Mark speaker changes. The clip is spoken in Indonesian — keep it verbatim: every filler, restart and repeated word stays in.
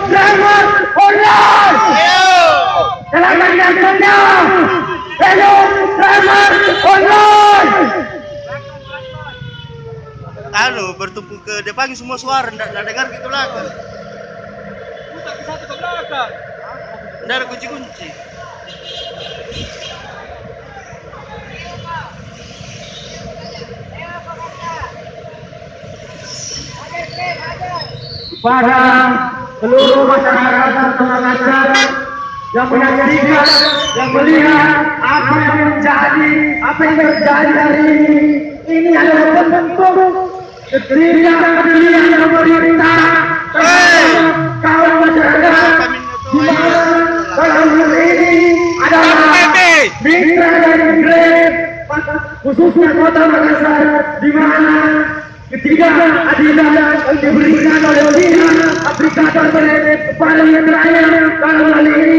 Speaker 1: Dragon Online. Silakan yang tanda. Hello Dragon Online.
Speaker 2: Anu bertumpu ke depan semua suara, tidak dengar gitu lah kan.
Speaker 3: Putar ke satu ke belakang.
Speaker 2: Tidak ada kunci-kunci.
Speaker 1: Pada seluruh masyarakat Makassar yang menyaksikan, yang melihat apa yang terjadi, apa yang terjadi hari ini, ini adalah bentuk ketidakpedulian pemerintah terhadap kaum masyarakat di mana dalam hal ini adalah mitra dari Grab khususnya Kota Makassar di mana ketidakadilan yang diberikan oleh pihak aplikator Grab kepada mitranya dalam hal ini